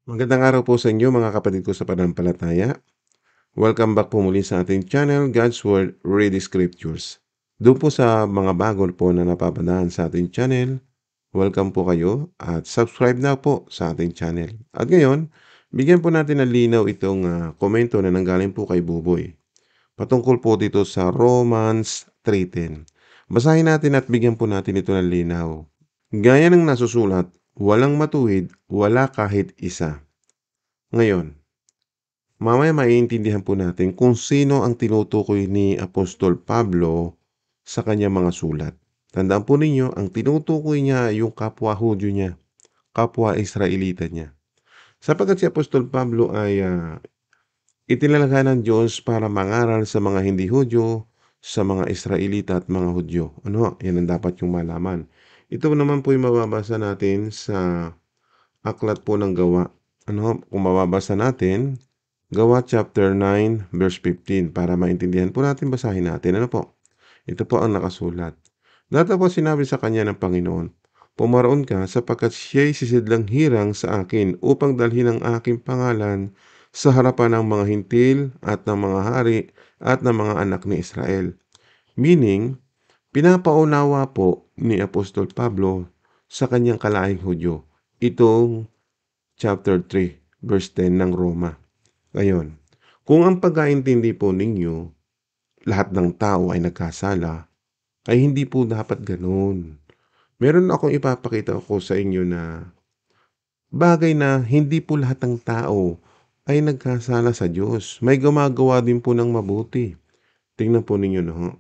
Magandang araw po sa inyo mga kapatid ko sa pananampalataya. Welcome back po muli sa ating channel, God's Word, Read the Scriptures. Doon po sa mga bago po na napapadaan sa ating channel, welcome po kayo at subscribe na po sa ating channel. At ngayon, bigyan po natin ng linaw itong komento na nanggaling po kay Buboy. Patungkol po dito sa Romans 3:10. Basahin natin at bigyan po natin ito ng linaw. Gaya ng nasusulat, walang matuwid, wala kahit isa. Ngayon, mamaya maiintindihan po natin kung sino ang tinutukoy ni Apostol Pablo sa kanyang mga sulat. Tandaan po ninyo, ang tinutukoy niya ay yung kapwa Hudyo niya, kapwa Israelita niya. Sapagkat si Apostol Pablo ay itinalaga ng Diyos para mangaral sa mga hindi Hudyo, sa mga Israelita at mga Hudyo. Ano? Yan ang dapat yung malaman. Ito naman po yung mababasa natin sa aklat po ng Gawa. Ano? Kung mababasa natin, Gawa chapter 9 verse 15 para maintindihan po natin, basahin natin. Ano po? Ito po ang nakasulat. Dati po sinabi sa kanya ng Panginoon, pumaroon ka sapagkat siya'y sisidlang hirang sa akin upang dalhin ang aking pangalan sa harapan ng mga hintil at ng mga hari at ng mga anak ni Israel. Meaning, pinapaunawa po ni Apostol Pablo sa kanyang kalaing Hudyo itong chapter 3 verse 10 ng Roma. Ngayon, kung ang pagkaintindi po ninyo, lahat ng tao ay nagkasala, ay hindi po dapat ganoon. Meron akong ipapakita ko sa inyo na bagay na hindi po lahat ng tao ay nagkasala sa Diyos. May gumagawa din po ng mabuti. Tingnan po ninyo, no?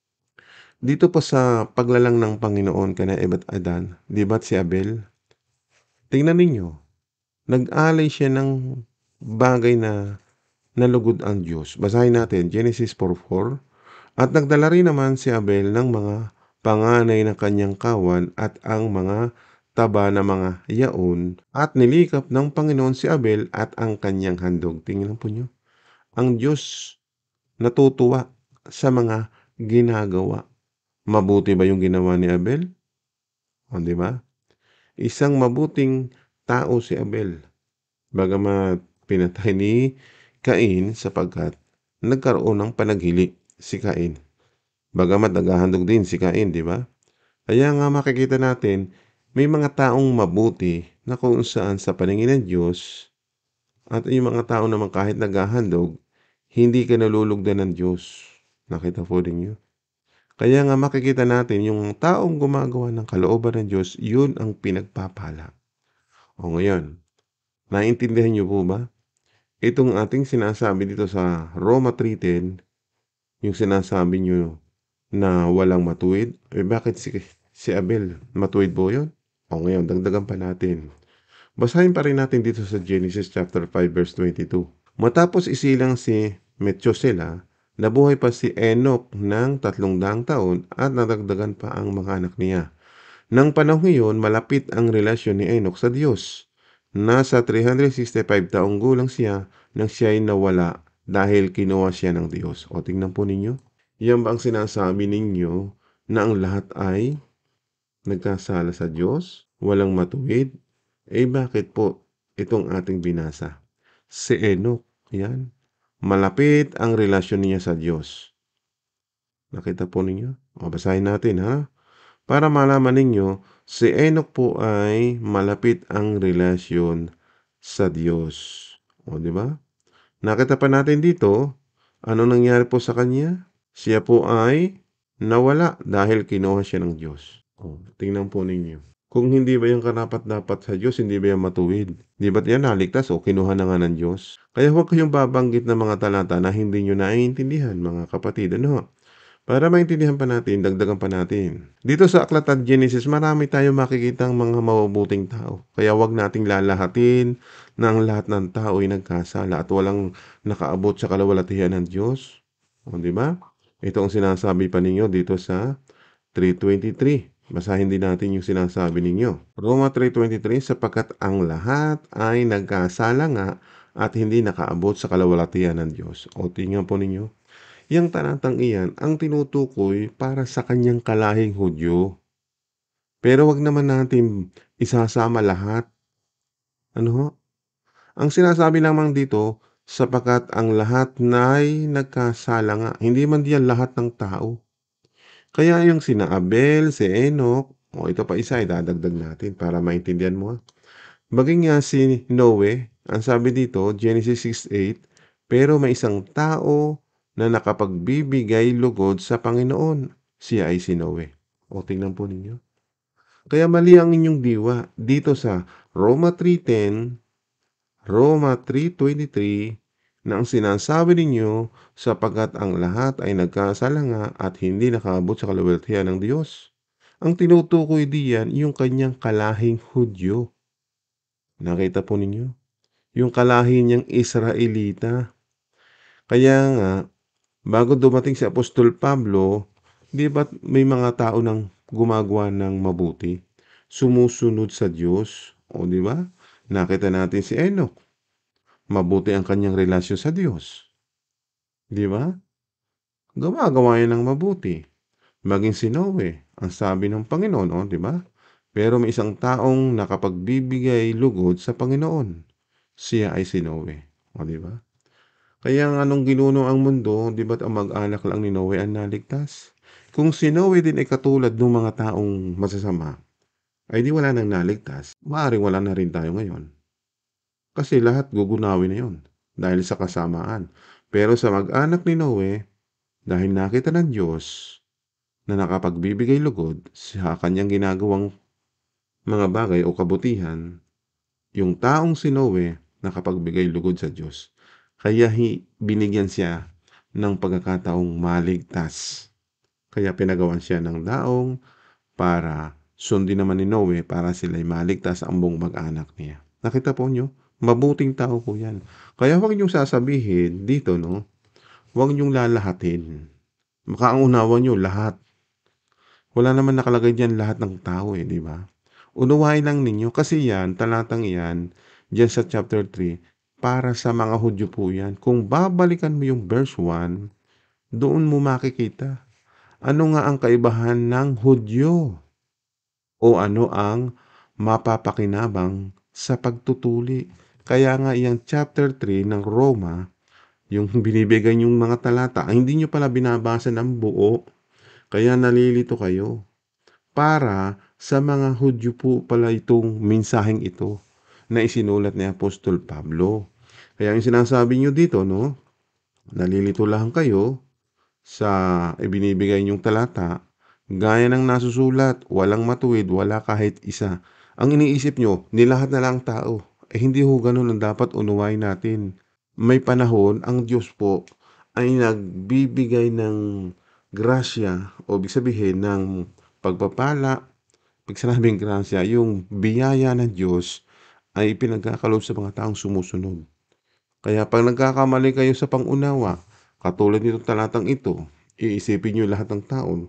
Dito po sa paglalang ng Panginoon kana Eva at Adan, di ba't si Abel? Tingnan ninyo, nag-alay siya ng bagay na nalugod ang Diyos. Basahin natin, Genesis 4:4. At nagdala rin naman si Abel ng mga panganay ng kanyang kawan at ang mga taba na mga yaon at nilikap ng Panginoon si Abel at ang kanyang handog. Tingnan po nyo. Ang Diyos natutuwa sa mga ginagawa. Mabuti ba yung ginawa ni Abel? O, di ba? Isang mabuting tao si Abel. Bagamat pinatay ni Cain sapagkat nagkaroon ng panaghili si Cain. Bagamat naghahandog din si Cain, di ba? Kaya nga makikita natin, may mga taong mabuti na kung saan sa paningin ng Diyos at yung mga tao naman kahit naghahandog, hindi ka nalulugdan ng Diyos. Nakita po ninyo? Kaya nga makikita natin yung taong gumagawa ng kalooban ng Diyos, yun ang pinagpapala. O ngayon, naintindihan niyo po ba? Itong ating sinasabi dito sa Roma 3:10, yung sinasabi niyo na walang matuwid, bakit si Abel matuwid po yun? O ngayon, dagdagan pa natin. Basahin pa rin natin dito sa Genesis chapter 5 verse 22. Matapos isilang si Methuselah, nabuhay pa si Enoch ng 300 taon at nadagdagan pa ang mga anak niya. Nang panahon iyon, malapit ang relasyon ni Enoch sa Diyos. Nasa 365 taong gulang siya nang siya'y nawala dahil kinuha siya ng Diyos. O tingnan po ninyo. Yan ba ang sinasabi ninyo na ang lahat ay nagkasala sa Diyos? Walang matuwid? Bakit po itong ating binasa? Si Enoch, yan. Malapit ang relasyon niya sa Diyos. Nakita po ninyo? O basahin natin ha. Para malaman ninyo, si Enoch po ay malapit ang relasyon sa Diyos. O di ba? Nakita pa natin dito, ano nangyari po sa kanya? Siya po ay nawala dahil kinuha siya ng Diyos. O, tingnan po ninyo. Kung hindi ba yung karapat-dapat sa Diyos, hindi ba yan matuwid? Di ba't yan naligtas o kinuha na nga ng Diyos? Kaya huwag kayong babanggit ng mga talata na hindi nyo naiintindihan, mga kapatid. Ano? Para maintindihan pa natin, dagdagan pa natin. Dito sa Aklat at Genesis, marami tayong makikitang mga mabubuting tao. Kaya wag nating lalahatin na ang lahat ng tao ay nagkasala at walang nakaabot sa kalawalatian ng Diyos. O, di ba? Ito ang sinasabi pa ninyo dito sa 3:23. Basahin din natin yung sinasabi ninyo. Roma 3:23, sapagkat ang lahat ay nagkasala nga at hindi nakaabot sa kalawalatian ng Diyos. O tingnan po ninyo. Yang talatang iyan ang tinutukoy para sa kanyang kalahing Hudyo. Pero wag naman natin isasama lahat. Ano ho? Ang sinasabi lamang dito, sapagkat ang lahat na'y nagkasala nga, hindi man diyan lahat ng tao. Kaya yung sina Abel, si Enoch, o ito pa isa idadagdag natin para maintindihan mo, maging nga si Noe, ang sabi dito, Genesis 6:8, pero may isang tao na nakapagbibigay lugod sa Panginoon. Siya ay si Noe. O tingnan po ninyo. Kaya mali ang inyong diwa dito sa Roma 3:10, Roma 3:23, na ang sinasabi ninyo sapagkat ang lahat ay nagkasala nga at hindi nakaabot sa kaluwalhatian ng Diyos. Ang tinutukoy diyan yung kanyang kalahing Hudyo. Nakita po ninyo? Yung kalahi niyang Israelita. Kaya nga, bago dumating si Apostol Pablo, di ba may mga tao nang gumagawa ng mabuti? Sumusunod sa Diyos. O di ba? Nakita natin si Enoch. Mabuti ang kanyang relasyon sa Diyos. Di ba? Gumagawa yan ng mabuti. Maging si Noe, ang sabi ng Panginoon, o di ba? Pero may isang taong nakapagbibigay lugod sa Panginoon. Siya ay si Noe. O di ba? Kaya nga nung ginuno ang mundo, di ba't ang mag-anak lang ni Noe ang naligtas? Kung si Noe din ay katulad ng mga taong masasama, ay di wala nang naligtas, maaaring wala na rin tayo ngayon. Kasi lahat gugunawin na yun dahil sa kasamaan. Pero sa mag-anak ni Noe, dahil nakita ng Diyos na nakapagbibigay lugod sa kanyang ginagawang mga bagay o kabutihan, yung taong si Noe nakapagbigay lugod sa Diyos. Kaya binigyan siya ng pagkakataong maligtas. Kaya pinagawan siya ng daong para sundin naman ni Noe para sila'y maligtas ang buong mag-anak niya. Nakita po nyo? Mabuting tao po yan. Kaya huwag niyong sasabihin dito, no? Huwag niyong lalahatin. Makaunawa nyo lahat. Wala naman nakalagay diyan lahat ng tao di ba? Unawain lang ninyo kasi yan, talatang yan, diyan sa chapter 3, para sa mga Hudyo po yan. Kung babalikan mo yung verse 1, doon mo makikita. Ano nga ang kaibahan ng Hudyo? O ano ang mapapakinabang sa pagtutuli? Kaya nga yung chapter 3 ng Roma, yung binibigay yung mga talata, hindi nyo pala binabasa ng buo. Kaya nalilito kayo. Para sa mga Hudyo po pala itong mensaheng ito na isinulat ni Apostol Pablo. Kaya yung sinasabi nyo dito, no? Nalilito lang kayo sa ibinibigay nyong talata, gaya ng nasusulat, walang matuwid, wala kahit isa. Ang iniisip nyo, nilahat na lang tao. Hindi ho ganun ang dapat unawain natin. May panahon, ang Diyos po ay nagbibigay ng grasya o ibig sabihin ng pagpapala. Pag sinabing grasya, yung biyaya ng Diyos ay pinagkakalob sa mga taong sumusunod. Kaya pag nagkakamali kayo sa pangunawa, katulad nitong talatang ito, iisipin nyo lahat ng taon.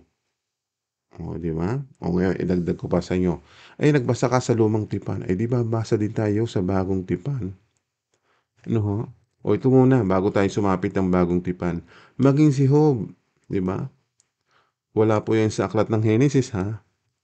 O, di ba? O ngayon, idagdag ko pa sa inyo. Ay, nagbasa ka sa lumang tipan. Ay, di ba, basa din tayo sa bagong tipan. Ano ho? O ito muna, bago tayo sumapit ng bagong tipan. Maging si Job, di ba? Wala po yan sa aklat ng Genesis, ha?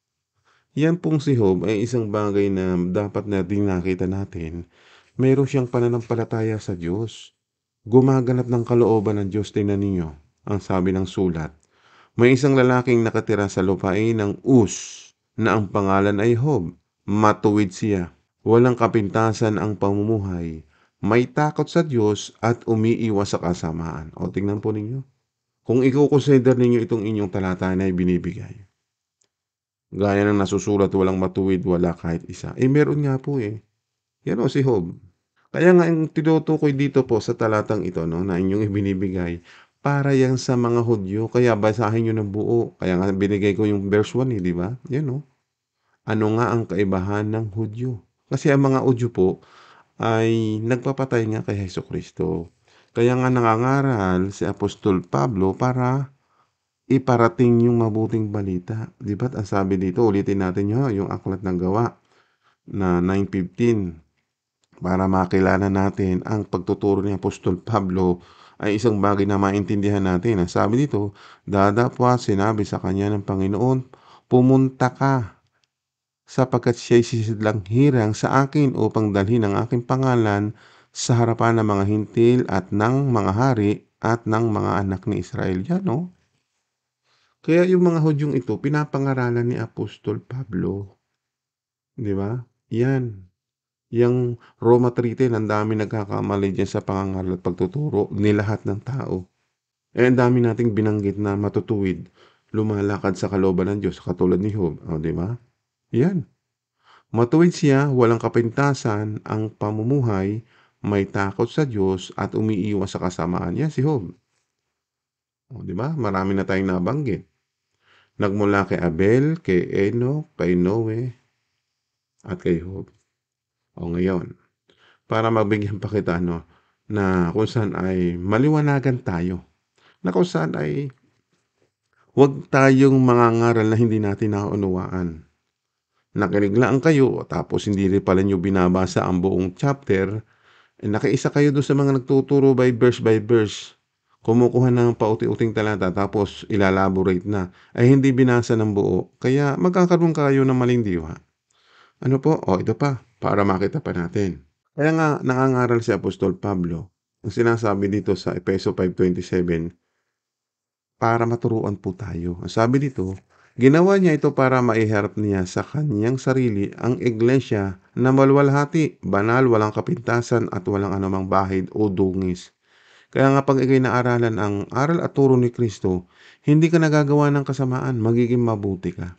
Yan pong si Job ay isang bagay na dapat nating nakita natin. Meron siyang pananampalataya sa Diyos. Gumaganap ng kalooban ng Diyos, tingnan ninyo. Ang sabi ng sulat. May isang lalaking nakatira sa lupain ng Uz na ang pangalan ay Job. Matuwid siya. Walang kapintasan ang pamumuhay. May takot sa Diyos at umiiwas sa kasamaan. O tingnan po ninyo. Kung i-consider ninyo itong inyong talata na ibinibigay. Gaya ng nasusulat, walang matuwid, wala kahit isa. Meron nga po Yan o si Job. Kaya nga yung tinutukoy dito po sa talatang ito, no, na inyong ibinibigay, para yan sa mga Hudyo. Kaya basahin nyo ng buo. Kaya nga binigay ko yung verse 1 di ba? Yan o. Ano nga ang kaibahan ng Hudyo? Kasi ang mga Hudyo po ay nagpapatay nga kay Hesukristo. Kaya nga nangangaral si Apostol Pablo para iparating yung mabuting balita. Di ba? Ang sabi dito, ulitin natin yung aklat ng gawa na 9:15 para makilala natin ang pagtuturo ni Apostol Pablo ay isang bagay na maintindihan natin. Ang sabi dito, dadapwa sinabi sa kanya ng Panginoon, pumunta ka sapagkat siya'y sisidlang hirang sa akin upang dalhin ang aking pangalan sa harapan ng mga hintil at ng mga hari at ng mga anak ni Israel. Yan, no? Kaya yung mga Hudyong ito, pinapangaralan ni Apostol Pablo. Di ba? Yan. Yang Roma 3:10, ang dami nagkakamali dyan sa pangangaral at pagtuturo ni lahat ng tao. Ang dami nating binanggit na matutuwid, lumalakad sa kalooban ng Diyos, katulad ni Job. O, di ba? Yan. Matuwid siya, walang kapintasan ang pamumuhay, may takot sa Diyos at umiiwas sa kasamaan. Yan si Job. O, di ba? Marami na tayong nabanggit. Nagmula kay Abel, kay Enoch, kay Noe, at kay Job. O ngayon, para mabigyan pa kita na kung saan ay maliwanagan tayo. Na kung saan ay huwag tayong mangangaral na hindi natin naunawaan. Nakinig lang kayo tapos hindi rin pala nyo binabasa ang buong chapter, nakiisa kayo doon sa mga nagtuturo by verse. Kumukuha ng pauti-uting talata tapos ilalaborate na, ay hindi binasa ng buo. Kaya magkakaroon kayo ng maling diwa. Ano po? O ito pa, para makita pa natin. Kaya nga nangangaral si Apostol Pablo, ang sinasabi dito sa Efeso 5:27, para maturuan po tayo. Ang sabi dito, ginawa niya ito para maiharap niya sa kanyang sarili ang iglesia na maluwalhati, banal, walang kapintasan at walang anumang bahid o dungis. Kaya nga pag ikay naaralan ang aral at turo ni Kristo, hindi ka nagagawa ng kasamaan, magiging mabuti ka.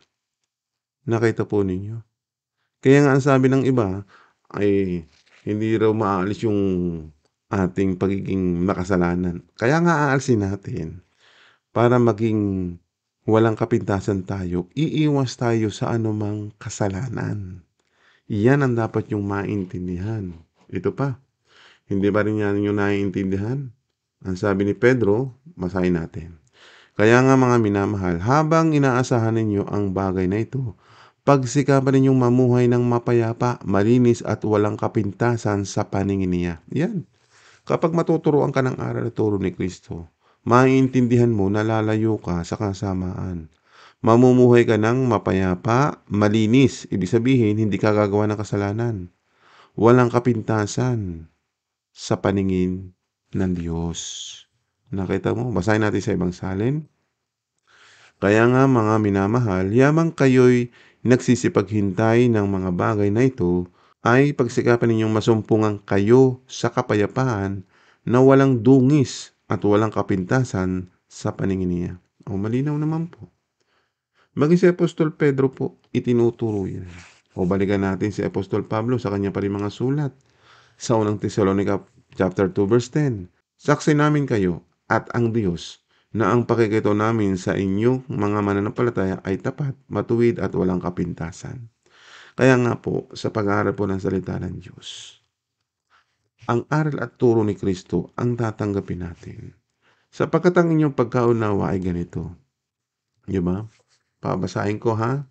Nakita po ninyo? Kaya nga ang sabi ng iba ay hindi raw maaalis yung ating pagiging makasalanan. Kaya nga aalisin natin para maging walang kapintasan tayo, iiwas tayo sa anumang kasalanan. Iyan ang dapat yung maintindihan. Ito pa, hindi ba rin yan yung naiintindihan? Ang sabi ni Pedro, basahin natin. Kaya nga mga minamahal, habang inaasahan ninyo ang bagay na ito, pagsikapan ninyong mamuhay ng mapayapa, malinis at walang kapintasan sa paningin niya. Yan. Kapag matuturuan ka ng aral at turo ni Kristo, maiintindihan mo na lalayo ka sa kasamaan. Mamumuhay ka ng mapayapa, malinis. Ibig sabihin, hindi ka gagawa ng kasalanan. Walang kapintasan sa paningin ng Diyos. Nakita mo? Basahin natin sa ibang salin. Kaya nga mga minamahal, yamang kayo'y nagsisipaghintay ng mga bagay na ito, ay pagsikapan ninyong masumpungan kayo sa kapayapaan na walang dungis at walang kapintasan sa paningin niya. O malinaw naman po. Maging si Apostol Pedro po, itinuturo yan. O balikan natin si Apostol Pablo sa kanya pa rin mga sulat. Sa unang Tesalonica chapter 2 verse 10. Saksi namin kayo at ang Diyos na ang pakikito namin sa inyong mga mananampalataya ay tapat, matuwid at walang kapintasan. Kaya nga po, sa pag-aaral po ng salita ng Diyos, ang aral at turo ni Kristo ang tatanggapin natin. Sapagkat ang inyong pagkaunawa ay ganito. Di ba? Pabasahin ko ha.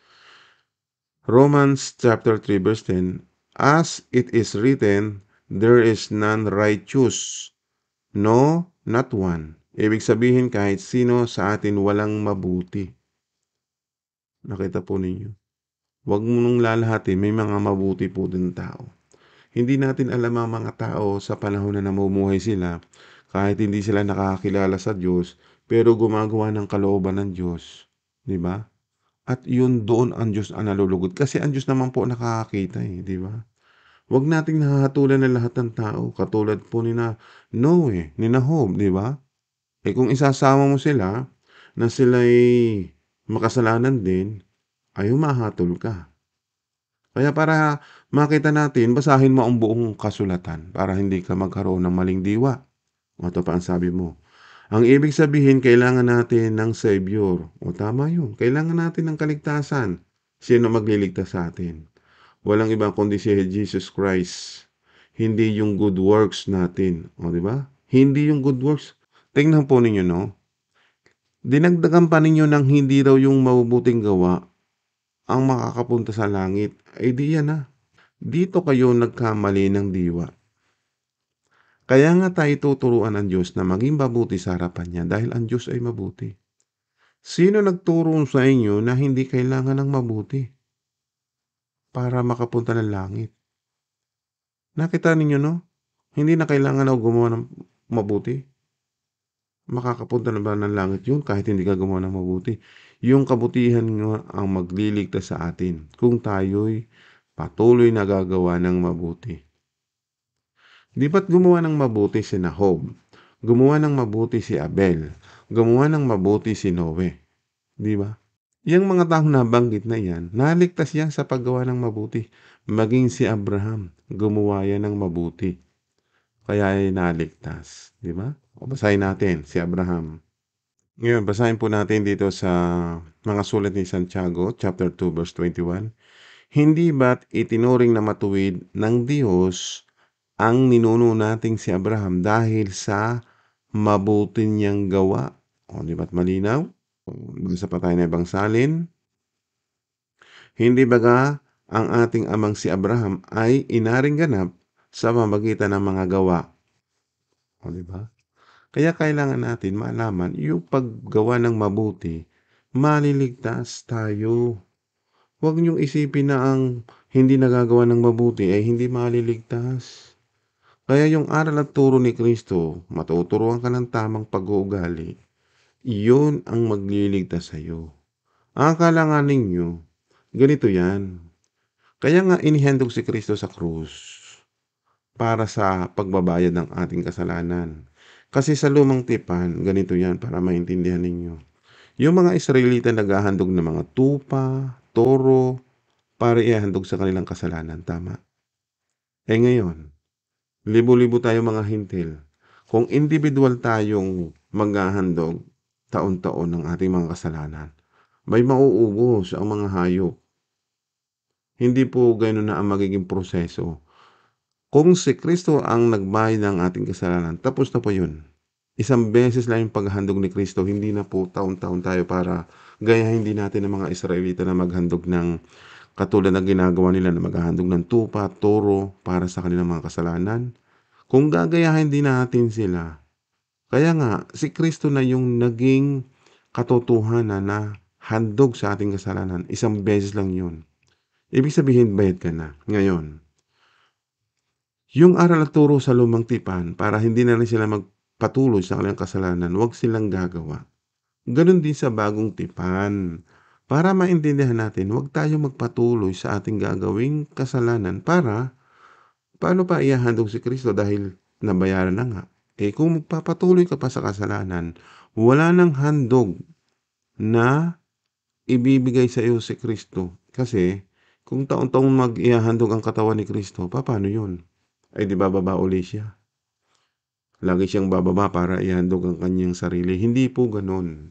Romans chapter 3 verse 10. As it is written, there is none righteous, no, not one. Ibig sabihin kahit sino sa atin walang mabuti. Nakita po ninyo. Huwag mo nung lalahatin, may mga mabuti po din tao. Hindi natin alam ang mga tao sa panahon na namumuhay sila, kahit hindi sila nakakilala sa Diyos, pero gumagawa ng kalooban ng Diyos. Di ba? At yun doon ang Diyos ang nalulugod. Kasi ang Diyos naman po nakakakita di ba? Huwag nating nahahatulan ng lahat ng tao. Katulad po ni na Noe, ni Job, di ba? Kung isasama mo sila, na sila'y makasalanan din, ay humahatol ka. Kaya para makita natin, basahin mo ang buong kasulatan para hindi ka magkaroon ng maling diwa. O ito pa ang sabi mo. Ang ibig sabihin, kailangan natin ng Savior. O tama yun. Kailangan natin ng kaligtasan. Sino magliligtas sa atin? Walang ibang kundi si Jesus Christ. Hindi yung good works natin. O di ba? Hindi yung good works. Tingnan po ninyo, no? Dinagdagan pa ninyo ng hindi raw yung mabubuting gawa ang makakapunta sa langit. Ay di yan na. Dito kayo nagkamali ng diwa. Kaya nga tayo tuturuan ng Diyos na maging mabuti sa harapan niya dahil ang Diyos ay mabuti. Sino nagturo sa inyo na hindi kailangan ng mabuti para makapunta ng langit? Nakita ninyo, no? Hindi na kailangan na gumawa ng mabuti. Makakapunta na ba ng langit yun kahit hindi ka gumawa ng mabuti? Yung kabutihan nga ang magliligtas sa atin kung tayo'y patuloy na gagawa ng mabuti. Di ba't gumawa ng mabuti si Nahum? Gumawa ng mabuti si Abel. Gumawa ng mabuti si Noe. Di ba? Yang mga taong nabanggit na yan, naligtas yan sa paggawa ng mabuti. Maging si Abraham, gumawa yan ng mabuti. Kaya ay naligtas. Di ba? O basahin natin si Abraham. Ngayon, basahin po natin dito sa mga sulat ni Santiago, chapter 2, verse 21. Hindi ba't itinuring na matuwid ng Diyos ang ninuno nating si Abraham dahil sa mabuti niyang gawa? O, di ba't malinaw? Basa pa tayo na ibang salin. Hindi baga ang ating amang si Abraham ay inaring ganap sa pamamagitan ng mga gawa? O, di ba? Kaya kailangan natin malaman yung paggawa ng mabuti, maliligtas tayo. Huwag niyong isipin na ang hindi nagagawa ng mabuti ay hindi maliligtas. Kaya yung aral at turo ni Kristo, matuturuan ka ng tamang pag-uugali, iyon ang magliligtas sa iyo. Ang akala ninyo, ganito yan. Kaya nga inihandog si Kristo sa krus para sa pagbabayad ng ating kasalanan. Kasi sa lumang tipan, ganito yan para maintindihan ninyo. Yung mga Israelita naghahandog ng mga tupa, toro, para ihandog sa kanilang kasalanan. Tama? Ngayon, libo-libo tayo mga hintil. Kung individual tayong maghahandog taon-taon ng ating mga kasalanan, may mauubos ang mga hayop. Hindi po gano'n na ang magiging proseso. Kung si Kristo ang nagbayad ng ating kasalanan, tapos na po yun. Isang beses lang yung paghandog ni Kristo, hindi na po taon-taon tayo para gayahin din natin ng mga Israelita na maghandog ng katulad na ginagawa nila na maghahandog ng tupa, toro para sa kanilang mga kasalanan. Kung gagayahin din natin sila, kaya nga si Kristo na yung naging katotohanan na handog sa ating kasalanan. Isang beses lang yun. Ibig sabihin, bayad ka na. Ngayon, yung aral at turo sa lumang tipan para hindi na rin sila magpatuloy sa kanilang kasalanan, huwag silang gagawa. Ganon din sa bagong tipan. Para maintindihan natin, huwag tayo magpatuloy sa ating gagawing kasalanan para paano pa ihahandog si Kristo dahil nabayaran na nga. Kung magpapatuloy ka pa sa kasalanan, wala nang handog na ibibigay sa iyo si Kristo. Kasi kung taon-taong mag-ihahandog ang katawan ni Kristo, paano yun? Ay di ba baba uli siya? Lagi siyang bababa para ihandog ang kanyang sarili. Hindi po ganon.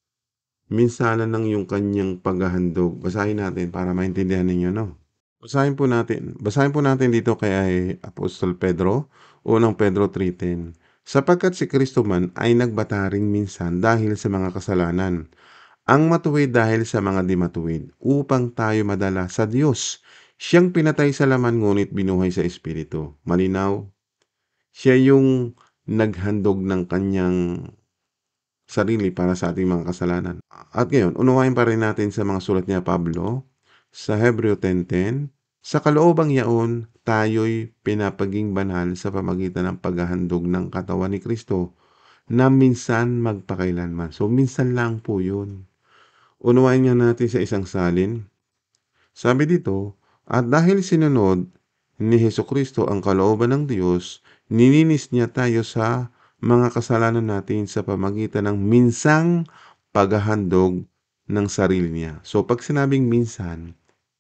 Minsanan lang yung kanyang paghahandog. Basahin natin para maintindihan ninyo, no? Basahin po natin dito kay Apostol Pedro, unang Pedro 3:10. Sapagkat si Kristo man ay nagbataring minsan dahil sa mga kasalanan, ang matuwid dahil sa mga di matuwid, upang tayo madala sa Diyos. Siyang pinatay sa laman ngunit binuhay sa Espiritu. Malinaw? Siya yung naghandog ng kanyang sarili para sa ating mga kasalanan. At ngayon, unawain pa rin natin sa mga sulat niya Pablo sa Hebreo 10:10, sa kaloobang yaon, tayo'y pinapaging banal sa pamagitan ng paghahandog ng katawan ni Kristo na minsan magpakailanman. So, minsan lang po yun. Unawain nga natin sa isang salin. Sabi dito, at dahil sinunod ni Hesukristo ang kalooban ng Diyos, nininis niya tayo sa mga kasalanan natin sa pamagitan ng minsang paghahandog ng sarili niya. So, pag sinabing minsan,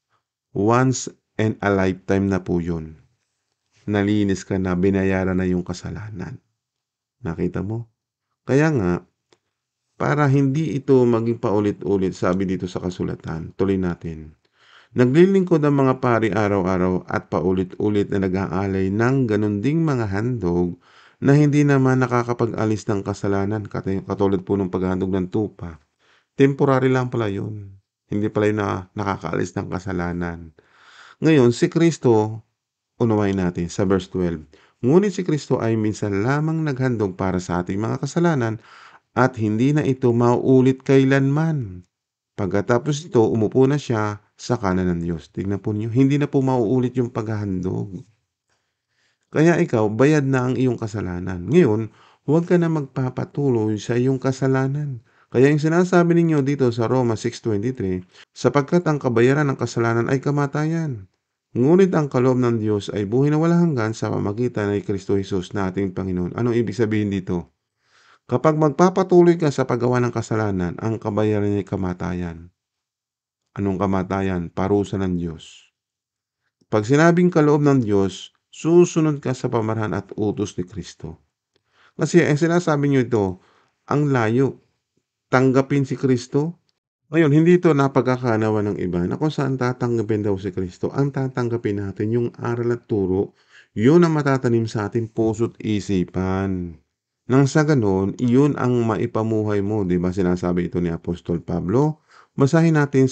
once and a lifetime na po yun. Nalinis ka na, binayaran na yung kasalanan. Nakita mo? Kaya nga, para hindi ito maging paulit-ulit, sabi dito sa kasulatan, tuloy natin. Naglilingkod ang mga pari araw-araw at paulit-ulit na nag-aalay ng ganun ding mga handog na hindi naman nakakapag-alis ng kasalanan katulad po ng paghandog ng tupa. Temporary lang pala yun. Hindi pala yun na nakakaalis ng kasalanan. Ngayon, si Kristo, unawain natin sa verse 12. Ngunit si Kristo ay minsan lamang naghandog para sa ating mga kasalanan at hindi na ito mauulit kailanman. Pagkatapos ito, umupo na siya sa kanan ng Diyos. Tignan po niyo, hindi na po mauulit yung paghahandog. Kaya ikaw, bayad na ang iyong kasalanan. Ngayon, huwag ka na magpapatuloy sa iyong kasalanan. Kaya yung sinasabi ninyo dito sa Roma 6:23, sapagkat ang kabayaran ng kasalanan ay kamatayan. Ngunit ang kaloob ng Diyos ay buhay na walang hanggan sa pamamagitan ni Kristo Jesus na ating Panginoon. Anong ibig sabihin dito? Kapag magpapatuloy ka sa paggawa ng kasalanan, ang kabayaran ay kamatayan. Anong kamatayan? Parusa ng Diyos. Pag sinabing kaloob ng Diyos, susunod ka sa pamamaraan at utos ni Kristo. Kasi ang sinasabi niyo ito, ang layo. Tanggapin si Kristo. Ngayon, hindi ito napagkakanawa ng iba na kung saan tatanggapin daw si Kristo. Ang tatanggapin natin yung aral at turo, yun ang matatanim sa ating puso't isipan. Nang sa ganon, iyon ang maipamuhay mo, di ba? Sinasabi ito ni Apostol Pablo. Basahin natin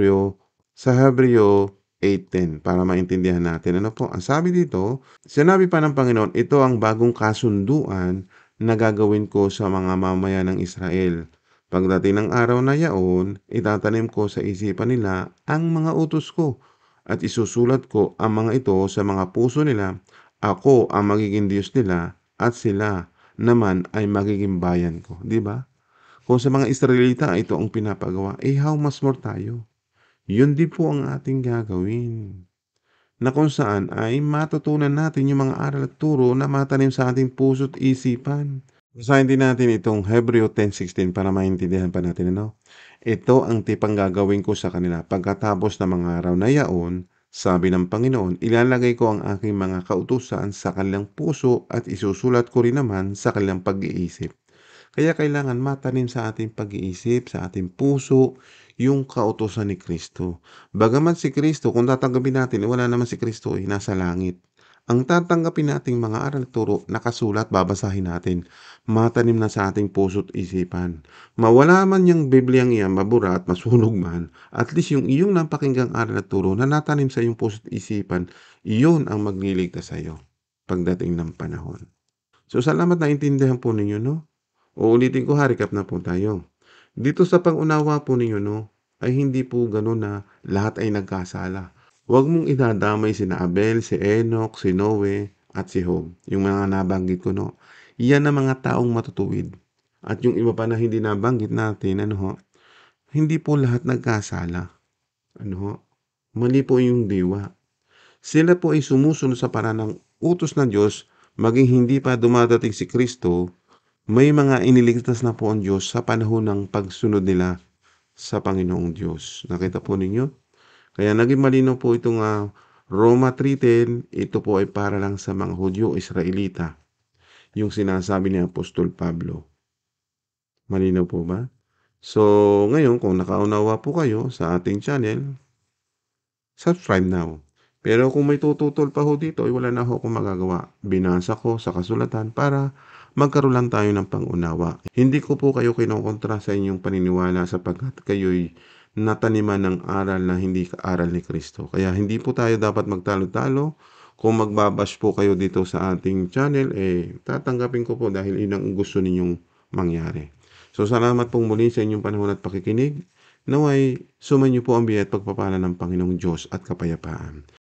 sa Hebreo 8:10 para maintindihan natin. Ano po? Ang sabi dito, sinabi pa ng Panginoon, ito ang bagong kasunduan na gagawin ko sa mga mamayan ng Israel. Pagdating ng araw na yaon, itatanim ko sa isipan nila ang mga utos ko at isusulat ko ang mga ito sa mga puso nila. Ako ang magiging Diyos nila at sila naman ay magiging bayan ko. Di ba? Kung sa mga Israelita ito ang pinapagawa, how much more tayo? Yun din po ang ating gagawin. Na kung saan ay matutunan natin yung mga aral at turo na matanim sa ating puso't isipan. Basahin din natin itong Hebreo 10:16 para maintindihan pa natin ano. Ito ang tipang gagawin ko sa kanila pagkatapos ng mga araw na yaon, sabi ng Panginoon, ilalagay ko ang aking mga kautusan sa kanilang puso at isusulat ko rin naman sa kanilang pag-iisip. Kaya kailangan matanim sa ating pag-iisip, sa ating puso, yung kautusan ni Kristo. Bagaman si Kristo, kung tatanggapin natin, wala naman si Kristo nasa langit. Ang tatanggapin nating mga aral turo, nakasulat, babasahin natin. Matanim na sa ating puso't isipan. Mawala man yung Bibliang iyan, mabura at masunog man, at least yung iyong napakinggang aral at turo na natanim sa iyong puso't isipan, iyon ang magliligtas sa iyo pagdating ng panahon. So salamat na intindihan po ninyo, no? Uulitin ko ha, recap na po tayo. Dito sa pang-unawa po ninyo, no, ay hindi po gano'n na lahat ay nagkasala. Huwag mong idadamay sina Abel, si Enoch, si Noe, at si Job. Yung mga nabanggit ko, no. Iyan ang mga taong matutuwid. At yung iba pa na hindi nabanggit natin, ano ho, hindi po lahat nagkasala. Ano ho, mali po yung diwa. Sila po ay sumusunod sa paraan ng utos ng Diyos, maging hindi pa dumadating si Kristo, may mga iniligtas na po ang Diyos sa panahon ng pagsunod nila sa Panginoong Diyos. Nakita po ninyo? Kaya naging malinaw po itong Roma 3:10, ito po ay para lang sa mga Hudyo, Israelita. Yung sinasabi ni Apostol Pablo. Malinaw po ba? So, ngayon kung nakaunawa po kayo sa ating channel, subscribe now. Pero kung may tututol pa ho dito, ay wala na ho akong magagawa. Binasa ko sa kasulatan para magkaroon lang tayo ng pangunawa. Hindi ko po kayo kinokontra sa inyong paniniwala sapagkat kayo'y nataniman ng aral na hindi aral ni Kristo. Kaya hindi po tayo dapat magtalo-talo. Kung magbabash po kayo dito sa ating channel, tatanggapin ko po dahil yun ang gusto ninyong mangyari. So salamat pong muli sa inyong panahon at pakikinig. Naway, sumainyo po ang biyaya at pagpapala ng Panginoong Diyos at kapayapaan.